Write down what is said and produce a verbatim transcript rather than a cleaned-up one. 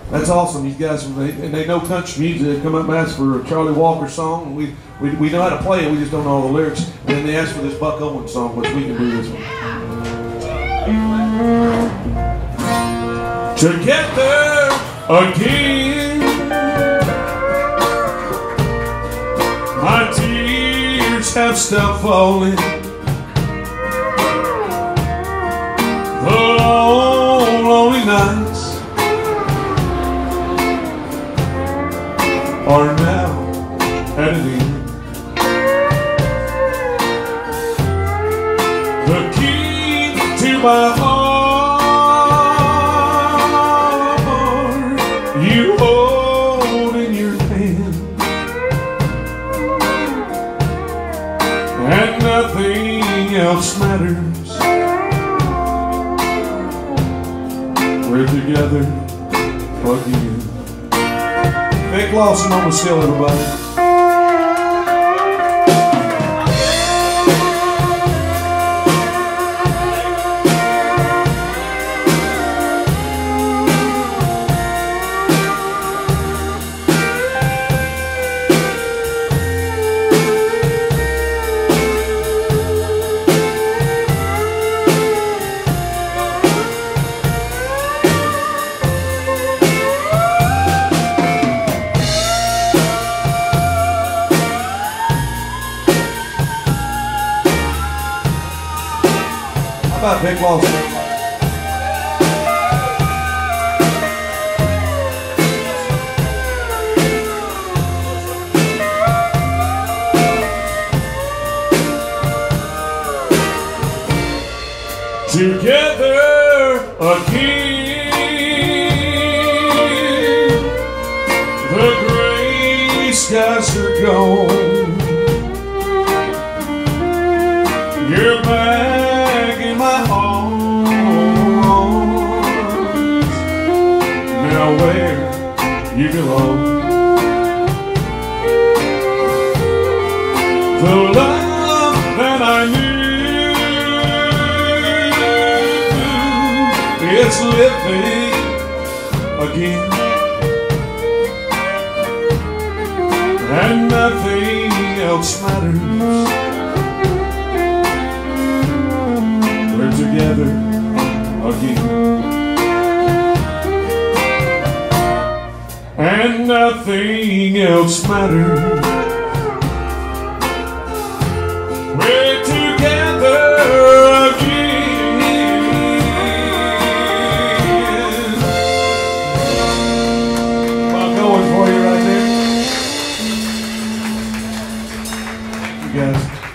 That's awesome. These guys, they, and they know country music. They come up and ask for a Charlie Walker song. And we, we we know how to play it. We just don't know all the lyrics. And then they ask for this Buck Owens song, which we can do this one. Together again, my tears have stopped falling. The long, lonely nights are now at an end. The key to my heart you hold in your hand, and nothing else matters. We're together again. Big Lawson on the still, everybody. How about Big Lawson? Together again, the gray skies are gone. You're back in my arms, now where you belong. The love that I knew, it's living again, and nothing else matters. We're together again, and nothing else matters. We're together again. I'm going for you right there. You guys.